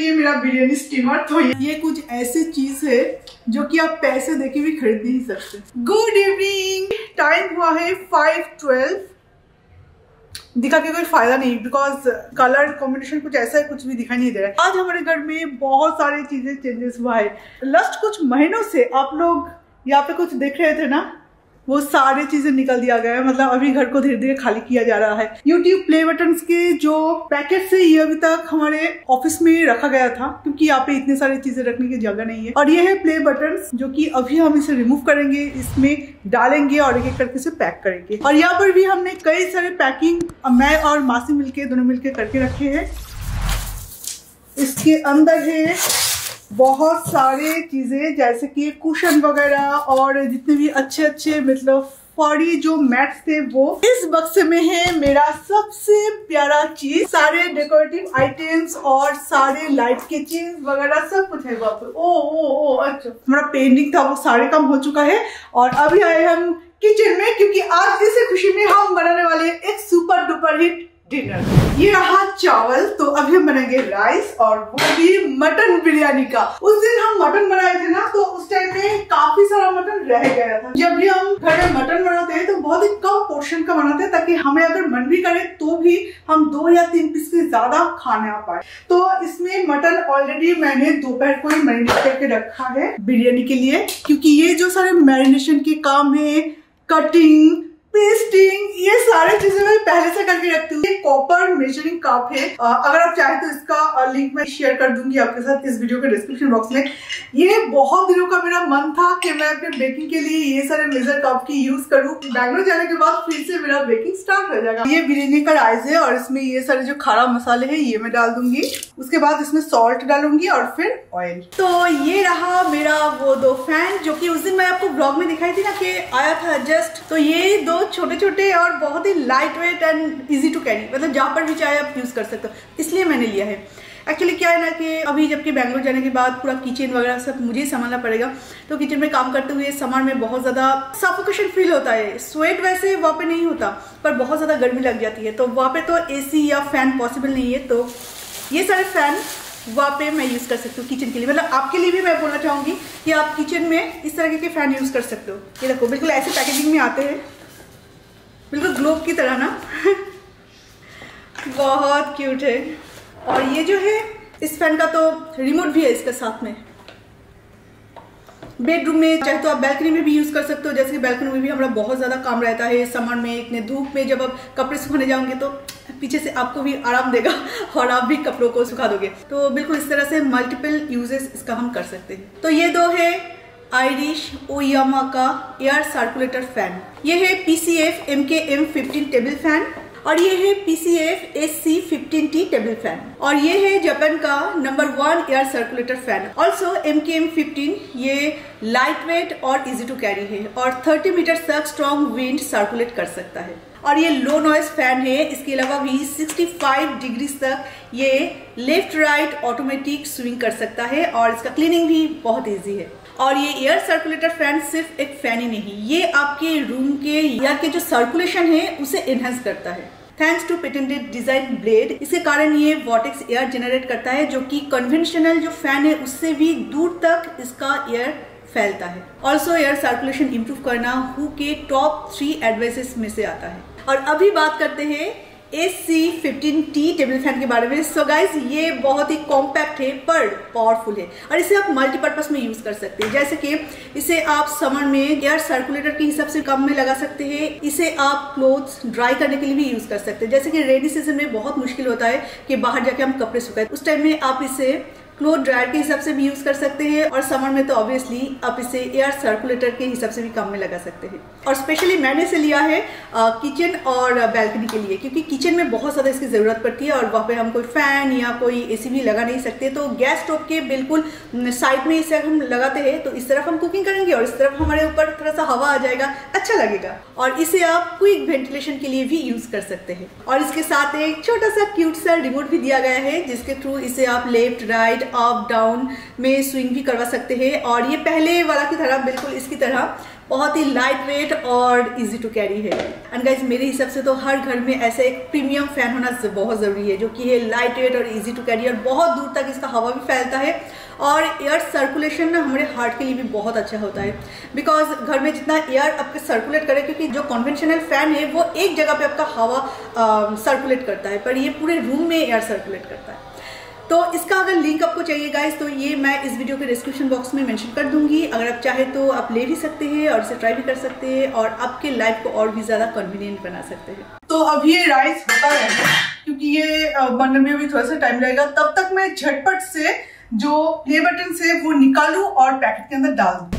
ये मेरा बिरयानी स्टीमर। तो ये कुछ ऐसी चीज है जो कि आप पैसे देके भी खरीद नहीं सकते। गुड इवनिंग, टाइम हुआ है 5:12। दिखा के कोई फायदा नहीं बिकॉज कलर कॉम्बिनेशन कुछ ऐसा है, कुछ भी दिखाई नहीं दे रहा है। आज हमारे घर में बहुत सारी चीजें चेंजेस हुआ है। लास्ट कुछ महीनों से आप लोग यहाँ पे कुछ देख रहे थे ना, वो सारी चीजें निकल दिया गया है। मतलब अभी घर को धीरे धीरे खाली किया जा रहा है। YouTube प्ले बटन्स के जो पैकेट से ये अभी तक हमारे ऑफिस में रखा गया था, क्योंकि यहाँ पे इतने सारी चीजें रखने की जगह नहीं है। और ये है प्ले बटन्स, जो कि अभी हम इसे रिमूव करेंगे, इसमें डालेंगे और एक एक करके इसे पैक करेंगे। और यहाँ पर भी हमने कई सारे पैकिंग मैं और मासी मिलके दोनों मिलके करके रखे हैं। इसके अंदर है बहुत सारे चीजें, जैसे कि कुशन वगैरह और जितने भी अच्छे अच्छे मतलब फॉरी जो मैट्स थे वो। इस बक्से में है मेरा सबसे प्यारा चीज, सारे डेकोरेटिव आइटम्स और सारे लाइट के चीज वगैरह सब कुछ है वहाँ पे। ओ अच्छा, हमारा पेंटिंग था वो सारे काम हो चुका है। और अभी आए हम किचन में, क्योंकि आज इसी खुशी में हम बनाने वाले हैं एक सुपर डुपर हिट डिनर। ये रहा चावल, तो अभी हम बनाएंगे राइस, और वो भी मटन बिरयानी का। उस दिन हम मटन बनाए थे ना, तो उस टाइम में काफी सारा मटन रह गया था। जब भी हम घर में मटन बनाते हैं तो बहुत ही कम पोर्शन का बनाते हैं, ताकि हमें अगर मन भी करे तो भी हम 2 या 3 पीस से ज्यादा खाने आ पाए। तो इसमें मटन ऑलरेडी मैंने दोपहर को ही मैरिनेट करके रखा है बिरयानी के लिए, क्योंकि ये जो सारे मैरिनेशन के काम है, कटिंग, पेस्टिंग, ये सारी चीजें मैं पहले से करके रखती हूँ। ये कॉपर मेजरिंग कप है। अगर आप चाहें तो इसका लिंक मैं शेयर कर दूंगी आपके साथ इस वीडियो के डिस्क्रिप्शन बॉक्स में। ये बहुत दिनों का मेरा मन था कि मैं अपने बेकिंग के लिए ये सारे मेजर कप की यूज करूँ। बैंगलोर जाने के बाद फिर से मेरा बेकिंग स्टार्ट हो जाएगा। ये बिरयानी का राइस है और इसमें ये सारे जो खड़ा मसाले है ये मैं डाल दूंगी। उसके बाद इसमें सॉल्ट डालूंगी और फिर ऑयल। तो ये रहा मेरा वो 2 फैन, जो कि उस दिन मैं आपको ब्लॉग में दिखाई थी ना कि आया था जस्ट। तो ये 2 छोटे छोटे और बहुत ही light weight and easy to carry, मतलब जहां पर भी चाहे आप यूज कर सकते हो, इसलिए मैंने लिया है। एक्चुअली क्या है ना कि अभी जबकि बैंगलोर जाने के बाद पूरा किचन वगैरह सब मुझे ही संभालना पड़ेगा, तो किचन में काम करते हुए समर में बहुत ज्यादा सफोकेशन फील होता है। स्वेट वैसे वहाँ पे नहीं होता, पर बहुत ज्यादा गर्मी लग जाती है। तो वहाँ पे तो एसी या फैन पॉसिबल नहीं है, तो ये सारे फैन वहाँ पे मैं यूज कर सकती हूँ किचन के लिए। मतलब आपके लिए भी मैं बोलना चाहूंगी कि आप किचन में इस तरह के फैन यूज कर सकते हो। ये देखो बिल्कुल ऐसे पैकेजिंग में आते हैं, बिल्कुल ग्लोब की तरह ना बहुत क्यूट है। और ये जो है इस फैन का तो रिमोट भी है इसके साथ में। बेडरूम में चाहे तो आप बैल्कनी में भी यूज कर सकते हो, जैसे कि बैल्कनी में भी हमारा बहुत ज्यादा काम रहता है समर में। इतने धूप में जब आप कपड़े सुखाने जाओगे तो पीछे से आपको भी आराम देगा और आप भी कपड़ों को सुखा दोगे। तो बिल्कुल इस तरह से मल्टीपल यूजेस इसका हम कर सकते हैं। तो ये 2 है आयरिश ओयामा का एयर सर्कुलेटर फैन। ये है PCF MKM15 टेबल फैन, और ये है PCF SC15T टेबल फैन। और ये है जापान का number 1 air circulator fan. Also MKM15 ये लाइट वेट और इजी टू कैरी है, और 30 मीटर तक स्ट्रॉन्ग विंड सर्कुलेट कर सकता है। और ये लो नॉइज फैन है। इसके अलावा भी 65 डिग्री तक ये लेफ्ट राइट ऑटोमेटिक स्विंग कर सकता है, और इसका क्लीनिंग भी बहुत ईजी है। और ये एयर सर्कुलेटर फैन सिर्फ एक फैन ही नहीं, ये आपके रूम के एयर के जो सर्कुलेशन है उसे एनहांस करता है। Thanks to patented design blade, इसके कारण ये वॉटेक्स एयर जनरेट करता है, जो कि कन्वेंशनल जो फैन है उससे भी दूर तक इसका एयर फैलता है। ऑल्सो एयर सर्कुलेशन इंप्रूव करना हु के टॉप 3 एडवाइसेस में से आता है। और अभी बात करते हैं SC15T टेबल फैन के बारे में। सो गाइस, ये बहुत ही कॉम्पैक्ट है पर पावरफुल है, और इसे आप मल्टीपर्पज में यूज कर सकते हैं। जैसे कि इसे आप समर में एयर सर्कुलेटर के हिसाब से कम में लगा सकते हैं। इसे आप क्लोथ्स ड्राई करने के लिए भी यूज कर सकते हैं। जैसे कि रेनी सीजन में बहुत मुश्किल होता है कि बाहर जाके हम कपड़े सुखाएं, उस टाइम में आप इसे क्लोथ ड्रायर के हिसाब से भी यूज कर सकते हैं, और समर में तो ऑब्वियसली आप इसे एयर सर्कुलेटर के हिसाब से भी काम में लगा सकते हैं। और स्पेशली मैंने इसे लिया है किचन और बैल्कनी के लिए, क्योंकि किचन में बहुत ज्यादा इसकी जरूरत पड़ती है, और वहाँ पे हम कोई फैन या कोई एसी भी लगा नहीं सकते। तो गैस स्टोव के बिल्कुल साइड में इसे हम लगाते हैं, तो इस तरफ हम कुकिंग करेंगे और इस तरफ हमारे ऊपर थोड़ा सा हवा आ जाएगा, अच्छा लगेगा। और इसे आप क्विक वेंटिलेशन के लिए भी यूज कर सकते हैं। और इसके साथ एक छोटा सा क्यूट सा रिमोट भी दिया गया है, जिसके थ्रू इसे आप लेफ्ट राइट अप डाउन में स्विंग भी करवा सकते हैं। और ये पहले वाला की तरह बिल्कुल इसकी तरह बहुत ही लाइट वेट और इजी टू कैरी है। एंड गाइज मेरे हिसाब से तो हर घर में ऐसे एक प्रीमियम फैन होना बहुत ज़रूरी है, जो कि है लाइट वेट और इजी टू कैरी, और बहुत दूर तक इसका हवा भी फैलता है और एयर सर्कुलेशन ना हमारे हार्ट के लिए भी बहुत अच्छा होता है। बिकॉज घर में जितना एयर आपके सर्कुलेट करे, क्योंकि जो कन्वेंशनल फैन है वो एक जगह पे आपका हवा सर्कुलेट करता है, पर ये पूरे रूम में एयर सर्कुलेट करता है। तो इसका अगर लिंक आपको चाहिए गाइस तो ये मैं इस वीडियो के डिस्क्रिप्शन बॉक्स में मेंशन कर दूंगी। अगर आप चाहे तो आप ले भी सकते हैं और इसे ट्राई भी कर सकते हैं और आपके लाइफ को और भी ज़्यादा कन्वीनियंट बना सकते हैं। तो अब ये राइस होता रहेगा, क्योंकि ये बनने में भी थोड़ा सा टाइम लगेगा। तब तक मैं झटपट से जो प्ले बटन से वो निकालूं और पैकेट के अंदर डाल दूं।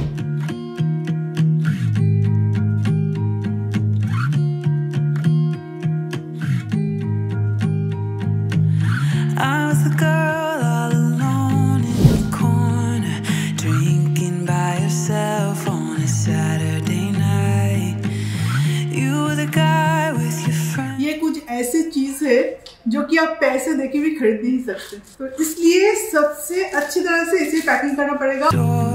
ऐसी चीज है जो कि आप पैसे देके भी खरीद नहीं सकते, तो इसलिए सबसे अच्छी तरह से इसे पैकिंग करना पड़ेगा।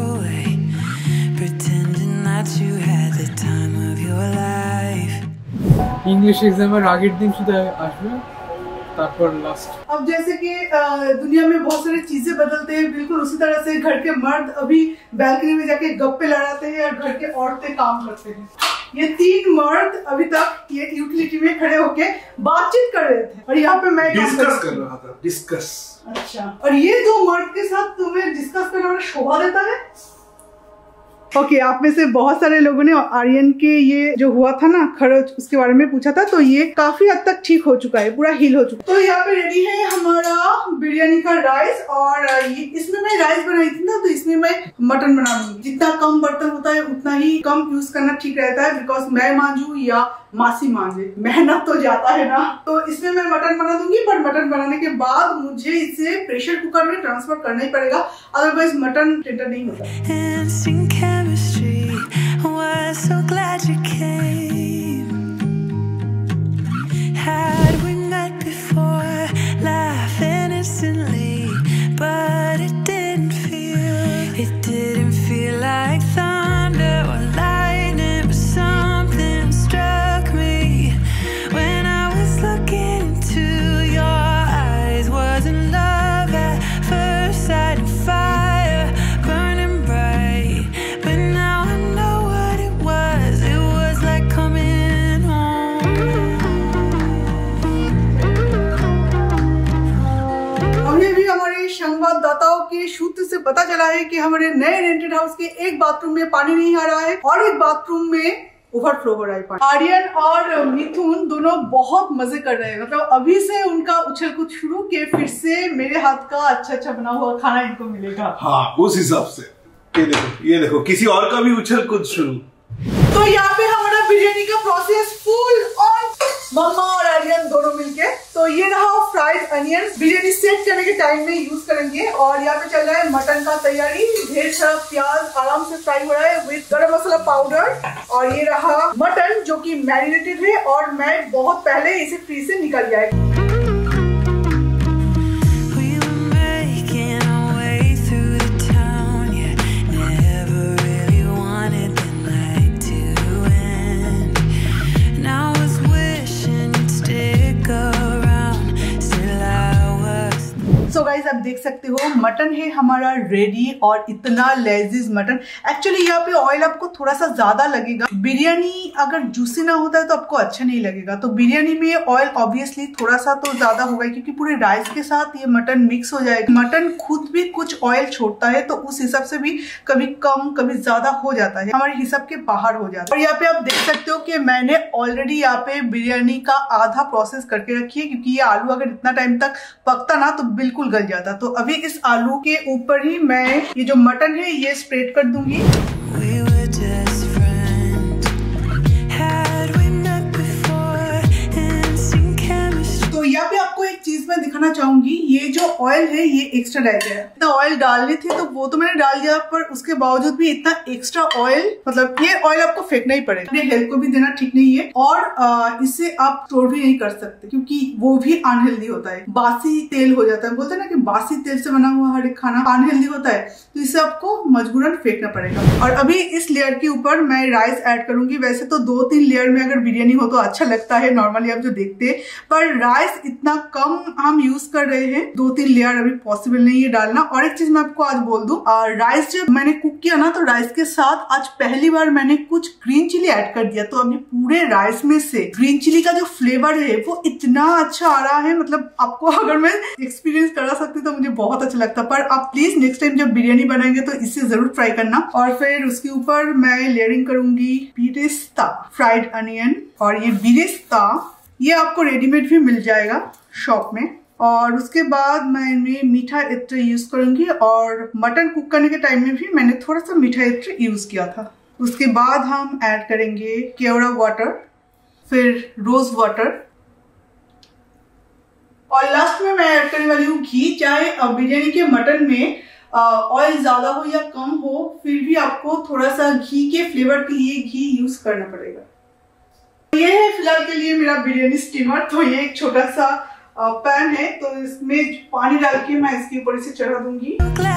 इंग्लिश एग्जामेर আগের दिन শুধু আসবে, তারপর लास्ट। अब जैसे कि दुनिया में बहुत सारी चीजें बदलते हैं, बिल्कुल उसी तरह से घर के मर्द अभी बैल्कनी में जाके गप्पे लड़ाते हैं और घर के औरतें काम करते हैं। ये 3 मर्द अभी तक ये यूटिलिटी में खड़े होके बातचीत कर रहे थे और यहाँ पे मैं डिस्कस कर रहा था। डिस्कस। अच्छा, और ये 2 मर्द के साथ तुम्हें डिस्कस करना शोभा देता है? ओके, आप में से बहुत सारे लोगों ने आर्यन के ये जो हुआ था ना खरोच, उसके बारे में पूछा था, तो ये काफी हद तक ठीक हो चुका है, पूरा हील हो चुका है। तो यहाँ पे रेडी है हमारा बिरयानी का राइस, और ये इसमें मैं राइस बनाई थी ना, तो इसमें मैं मटन बना दूंगी। जितना कम बर्तन होता है उतना ही कम यूज करना ठीक रहता है, बिकॉज मैं मांझू या मासी मांझे, मेहनत तो जाता है ना। तो इसमें मैं मटन बना दूंगी, पर मटन बनाने के बाद मुझे इसे प्रेशर कुकर में ट्रांसफर करना ही पड़ेगा, अदरवाइज मटन टेंडर नहीं होता। Was so glad you came. Had we met before, laughing instantly, but it didn't feel like thunder or lightning, but something struck me when I was looking into your eyes. Wasn't love at first sight, and fire burning bright, but now I know what it was. It was like coming home. अभी भी हमारे संवाददाताओं के सूत्र से पता चला है कि हमारे नए रेंटेड हाउस के एक बाथरूम में पानी नहीं आ रहा है और एक बाथरूम में ओवरफ्लो हो रहा है पानी। आर्यन और मिथुन दोनों बहुत मजे कर रहे हैं, मतलब अभी से उनका उछल कूद शुरू के फिर से मेरे हाथ का अच्छा बना हुआ खाना इनको मिलेगा। हाँ, उस हिसाब से ये देखो किसी और का भी उछल कूद शुरू। तो यहाँ पे हमारा बिरयानी का प्रोसेस फुल ऑन, मम्मा और आर्यन दोनों मिलके। तो ये रहा फ्राइड अनियंस, बिरयानी सेट करने के टाइम में यूज करेंगे। और यहाँ पे चल रहा है मटन का तैयारी, ढेर सारा प्याज आराम से फ्राई हो रहा है विद गरम मसाला पाउडर। और ये रहा मटन जो कि मैरिनेटेड है और मैं बहुत पहले इसे फ्रीज से निकल गया है। सो गाइस आप देख सकते हो मटन है हमारा रेडी, और इतना लजीज मटन। एक्चुअली यहाँ पे ऑयल आपको थोड़ा सा ज्यादा लगेगा, बिरयानी अगर जूसी ना होता है तो आपको अच्छा नहीं लगेगा। तो बिरयानी में ऑयल ऑब्वियसली थोड़ा सा तो ज्यादा होगा, क्योंकि पूरे राइस के साथ ये मटन मिक्स हो जाएगा। मटन खुद भी कुछ ऑयल छोड़ता है, तो उस हिसाब से भी कभी कम कभी ज्यादा हो जाता है, हमारे हिसाब के बाहर हो जाता है। और यहाँ पे आप देख सकते हो कि मैंने ऑलरेडी यहाँ पे बिरयानी का आधा प्रोसेस करके रखी है, क्योंकि ये आलू अगर इतना टाइम तक पकता ना तो बिल्कुल गल जाता। तो अभी इस आलू के ऊपर ही मैं ये जो मटन है ये स्प्रेड कर दूंगी। तो यहाँ पे आपको एक चीज मैं दिखाना चाहूंगी, ये जो ऑयल है ये एक्स्ट्रा रह गया है। इतना ऑयल डालने थे तो वो तो मैंने डाल दिया, पर उसके बावजूद भी इतना एक्स्ट्रा ऑयल, मतलब ये ऑयल आपको फेंकना ही पड़ेगा, अपने हेल्थ को भी देना ठीक नहीं है और इससे आप स्टोर भी नहीं कर सकते क्योंकि वो भी अनहेल्दी होता है, बासी तेल हो जाता है। बोलते हैं ना कि बासी तेल से बना हुआ हर एक खाना अनहेल्दी होता है, तो इसे आपको मजबूरन फेंकना पड़ेगा। और अभी इस लेयर के ऊपर मैं राइस ऐड करूंगी। वैसे तो 2-3 लेयर में अगर बिरयानी हो तो अच्छा लगता है नॉर्मली आप जो देखते हैं, पर राइस इतना कम हम यूज कर रहे हैं, 2-3 लेयर अभी पॉसिबल नहीं है डालना। और एक चीज मैं आपको आज बोल दूं, राइस जब मैंने कुक किया ना तो राइस के साथ आज पहली बार मैंने कुछ ग्रीन चिली ऐड कर दिया, तो अभी पूरे राइस में से ग्रीन चिली का जो फ्लेवर है वो इतना अच्छा आ रहा है, मतलब आपको अगर मैं एक्सपीरियंस करा सकती तो मुझे बहुत अच्छा लगता। पर आप प्लीज नेक्स्ट टाइम जब बिरयानी बनाएंगे तो इसे जरूर ट्राई करना। और फिर उसके ऊपर मैं लेयरिंग करूंगी बिरिस्ता फ्राइड अनियन, और ये बिरिस्ता ये आपको रेडीमेड भी मिल जाएगा शॉप में। और उसके बाद मैं इनमें मीठा इत्र यूज करूंगी, और मटन कुक करने के टाइम में भी मैंने थोड़ा सा मीठा इत्र यूज किया था। उसके बाद हम ऐड करेंगे केवड़ा वाटर, फिर रोज वाटर, और लास्ट में मैं ऐड करने वाली हूँ घी। चाहे बिरयानी के मटन में ऑयल ज्यादा हो या कम हो, फिर भी आपको थोड़ा सा घी के फ्लेवर के लिए घी यूज करना पड़ेगा। ये है फिलहाल के लिए मेरा बिरयानी स्टीमर। तो ये एक छोटा सा पैन है, तो इसमें पानी डाल के मैं इसके ऊपर इसे चढ़ा दूंगी।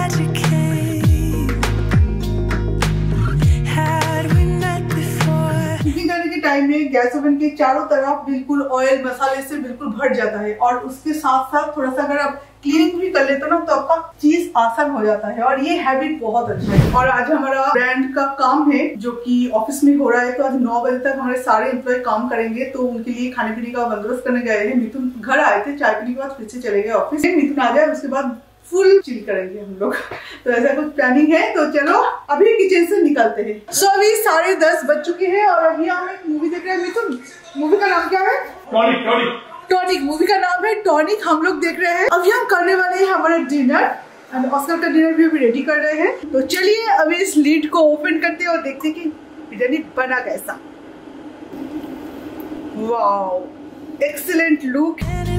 कुकिंग करने के टाइम में गैस ओवन के चारों तरफ बिल्कुल ऑयल मसाले से बिल्कुल भर जाता है, और उसके साथ साथ थोड़ा सा अगर आप क्लीनिंग भी कर लेते हो ना तो आपका चीज आसान हो जाता है, और ये हैबिट बहुत अच्छा है। और आज हमारा ब्रांड का काम है जो कि ऑफिस में हो रहा है, तो आज 9 बजे तक हमारे सारे एम्प्लॉय काम करेंगे, तो उनके लिए खाने पीने का बंदोबस्त करने गए हैं। मिथुन घर आए थे, चाय पीने के बाद फिर से चले गए ऑफिस। मिथुन आ जाए उसके बाद फुल चिल करेंगे हम लोग, तो ऐसा कुछ प्लानिंग है। तो चलो अभी किचन से निकलते हैं। सो अभी 10:30 बज चुके हैं और अभी हम एक मूवी देख रहे हैं। मिथुन, मूवी का नाम क्या है? टॉनिक। मूवी का नाम है टॉनिक। हम लोग देख रहे हैं। अभी हम करने वाले हैं हमारा डिनर, एंड ऑस्कर का डिनर भी अभी रेडी कर रहे हैं। तो चलिए अभी इस लीड को ओपन करते हैं और देखते हैं कि बिरयानी बना कैसा। Wow, excellent look.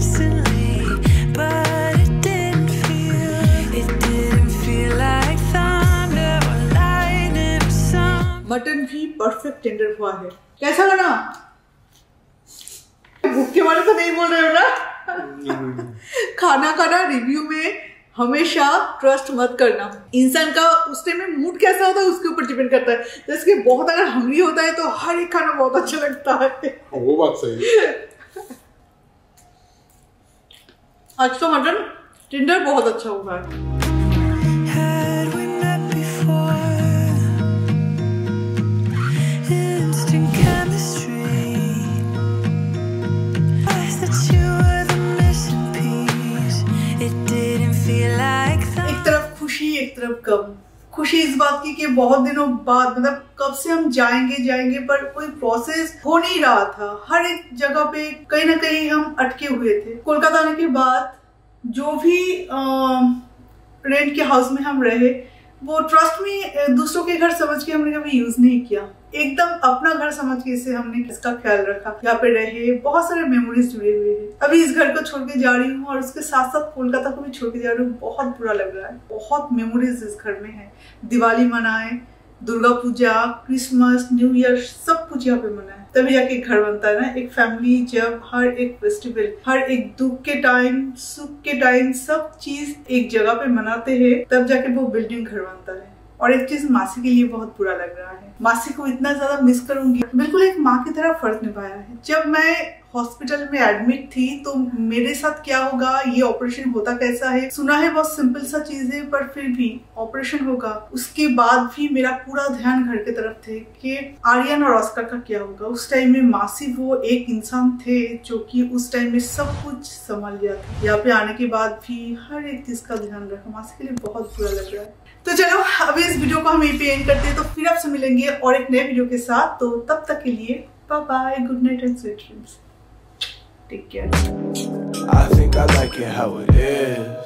मटन भी परफेक्ट टेंडर हुआ है। कैसा बना? भूखे वाले तो नहीं बोल रहे हो ना? खाना रिव्यू में हमेशा ट्रस्ट मत करना। इंसान का उस टाइम में मूड कैसा होता है उसके ऊपर डिपेंड करता है। जैसे कि बहुत अगर हंग्री होता है तो हर एक खाना बहुत अच्छा लगता है। वो बात सही है। आज तो मटन टेंडर बहुत अच्छा हुआ है। एक तरफ गम। खुशी इस बात की कि बहुत दिनों बाद, मतलब कब से हम जाएंगे पर कोई प्रोसेस हो नहीं रहा था। हर एक जगह पे कहीं ना कहीं हम अटके हुए थे। कोलकाता आने के बाद जो भी रेंट के हाउस में हम रहे, वो ट्रस्ट में दूसरों के घर समझ के हमने कभी यूज नहीं किया। एकदम अपना घर समझ के इसे हमने इसका ख्याल रखा। यहाँ पे रहे, बहुत सारे मेमोरीज जुड़े हुए हैं। अभी इस घर को छोड़ के जा रही हूँ और उसके साथ साथ कोलकाता को भी छोड़ के जा रही हूँ। बहुत बुरा लग रहा है। बहुत मेमोरीज इस घर में है। दिवाली मनाए, Durga Puja, Christmas, new year, सब कुछ यहाँ पे मनाए, तभी जाके घर बनता है ना। एक फैमिली जब हर एक फेस्टिवल, हर एक दुख के टाइम, सुख के टाइम, सब चीज एक जगह पे मनाते हैं, तब जाके वो बिल्डिंग घर बनता है। और एक चीज मासी के लिए बहुत बुरा लग रहा है। मासी को इतना ज्यादा मिस करूंगी। बिल्कुल एक माँ की तरह फर्ज निभाया है। जब मैं हॉस्पिटल में एडमिट थी तो मेरे साथ क्या होगा, ये ऑपरेशन होता कैसा है, सुना है बहुत सिंपल सा चीज है, पर फिर भी ऑपरेशन होगा। उसके बाद भी मेरा पूरा ध्यान घर की तरफ थे कि आर्यन और ऑस्कर का क्या होगा। उस टाइम में मासी वो एक इंसान थे जो कि उस टाइम में सब कुछ संभाल लिया था। यहाँ पे आने के बाद भी हर एक चीज का ध्यान रखा। मासी के लिए बहुत बुरा लग रहा है। तो चलो अभी इस वीडियो को हम यहीं पे एंड करते हैं। तो फिर आपसे मिलेंगे और एक नए वीडियो के साथ। तो तब तक के लिए bye bye, good night and sweet dreams. Take care. I think I like it how it is.